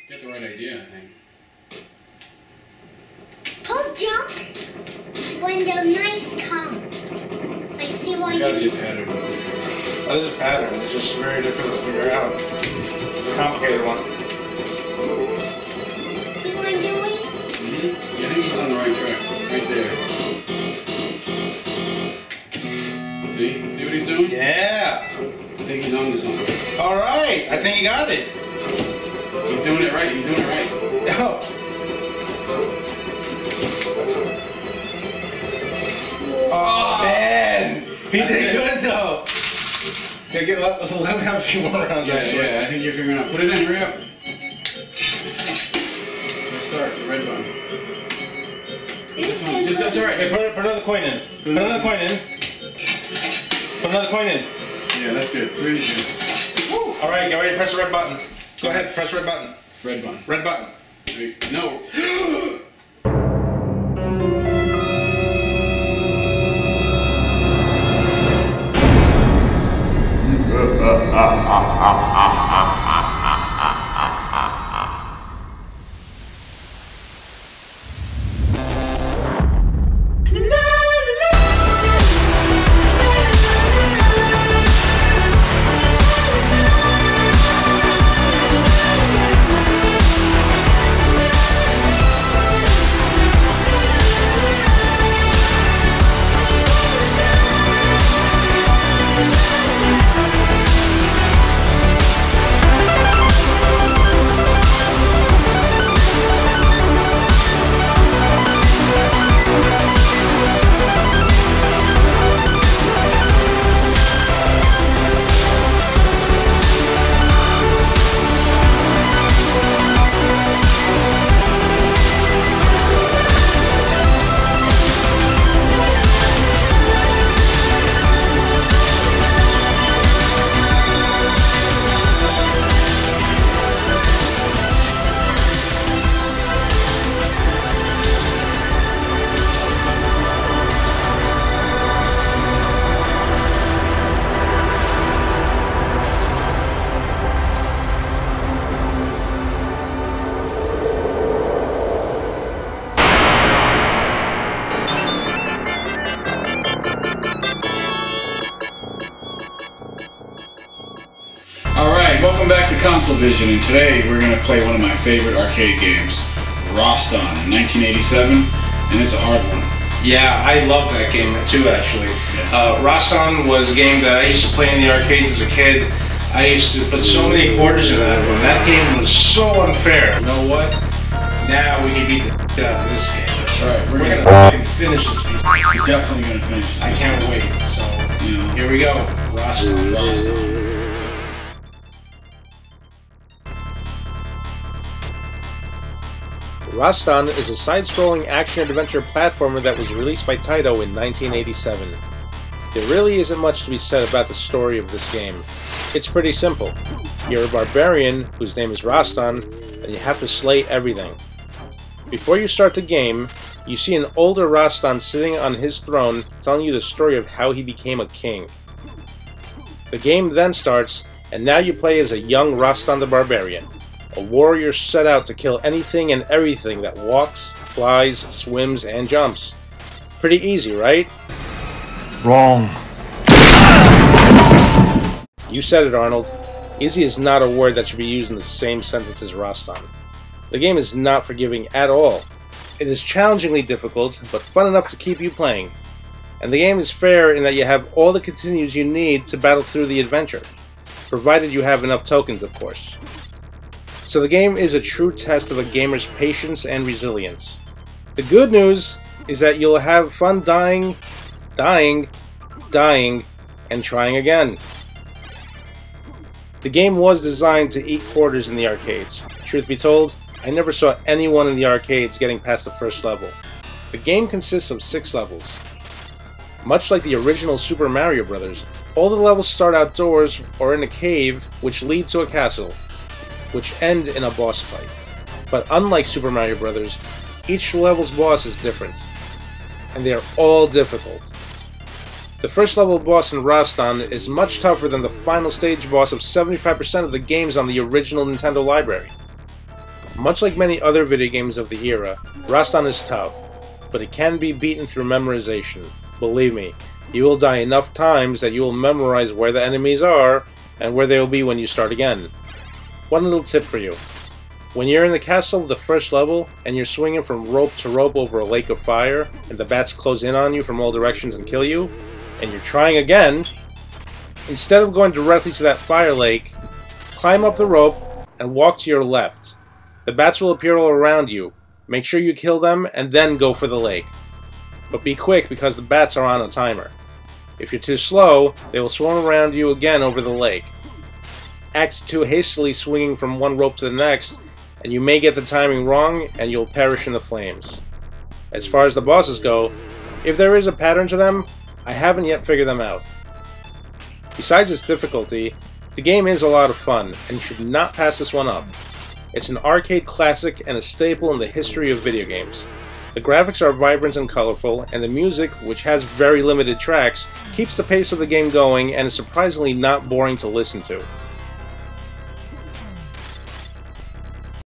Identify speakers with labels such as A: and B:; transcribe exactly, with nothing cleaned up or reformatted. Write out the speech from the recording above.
A: Get the right idea, I think.
B: Post jump when the mice come. Like, see what
A: There's gotta
B: you...
A: be a pattern.
C: Oh, there's a pattern. It's just very difficult to figure out. It's a complicated one.
B: See what I'm doing?
A: Mm-hmm. Yeah, I think he's on the right track. Right there. See? See what he's doing?
C: Yeah.
A: I think he's on to something.
C: All right. I think you got it.
A: He's doing it right. He's doing it right.
C: Oh. Oh, man. He did good, though. Yeah, get, let, let him have a few more rounds.
A: Yeah,
C: actually.
A: yeah, I think you're figuring out. Put it in, hurry up. Let's start. The red button. That's fine. Just- That's alright.
C: Hey, put, put another coin in. Put another coin in. Put another coin in.
A: Yeah, that's good. Three, two.
C: Woo. All right, get ready to press the red button. Go ahead, press the red button.
A: Red button.
C: Red button.
A: Three. No. Alright, welcome back to Console Vision, and today we're going to play one of my favorite arcade games, Roston, in nineteen eighty-seven, and it's a hard one.
C: Yeah, I love that game too, actually.
A: Yeah.
C: Uh, Roston was a game that I used to play in the arcades as a kid. I used to put so many quarters in that one. That game was so unfair. You know what? Now we can beat the shit out of this game.
A: That's right, we're,
C: We're
A: gonna,
C: gonna fucking finish this piece.
A: we're definitely going to finish
C: I
A: this.
C: can't wait. So
A: You know,
C: here we go. Roston.
A: Roston.
D: Roston is a side-scrolling action-adventure platformer that was released by Taito in nineteen eighty-seven. There really isn't much to be said about the story of this game. It's pretty simple. You're a barbarian whose name is Roston, and you have to slay everything. Before you start the game, you see an older Roston sitting on his throne telling you the story of how he became a king. The game then starts, and now you play as a young Roston the Barbarian. A warrior set out to kill anything and everything that walks, flies, swims, and jumps. Pretty easy, right?
E: Wrong.
D: You said it, Arnold. Easy is not a word that should be used in the same sentence as Roston. The game is not forgiving at all. It is challengingly difficult, but fun enough to keep you playing. And the game is fair in that you have all the continues you need to battle through the adventure. Provided you have enough tokens, of course. So the game is a true test of a gamer's patience and resilience. The good news is that you'll have fun dying, dying, dying, and trying again. The game was designed to eat quarters in the arcades. Truth be told, I never saw anyone in the arcades getting past the first level. The game consists of six levels. Much like the original Super Mario Bros., all the levels start outdoors or in a cave, which lead to a castle, which end in a boss fight. But unlike Super Mario Bros., each level's boss is different, and they are all difficult. The first level boss in Roston is much tougher than the final stage boss of seventy-five percent of the games on the original Nintendo library. Much like many other video games of the era, Rastan is tough, but it can be beaten through memorization. Believe me, you will die enough times that you will memorize where the enemies are and where they will be when you start again. One little tip for you. When you're in the castle of the first level and you're swinging from rope to rope over a lake of fire and the bats close in on you from all directions and kill you, and you're trying again, instead of going directly to that fire lake, climb up the rope and walk to your left. The bats will appear all around you. Make sure you kill them and then go for the lake. But be quick because the bats are on a timer. If you're too slow, they will swarm around you again over the lake. Act too hastily swinging from one rope to the next, and you may get the timing wrong and you'll perish in the flames. As far as the bosses go, if there is a pattern to them, I haven't yet figured them out. Besides its difficulty, the game is a lot of fun, and you should not pass this one up. It's an arcade classic and a staple in the history of video games. The graphics are vibrant and colorful, and the music, which has very limited tracks, keeps the pace of the game going and is surprisingly not boring to listen to.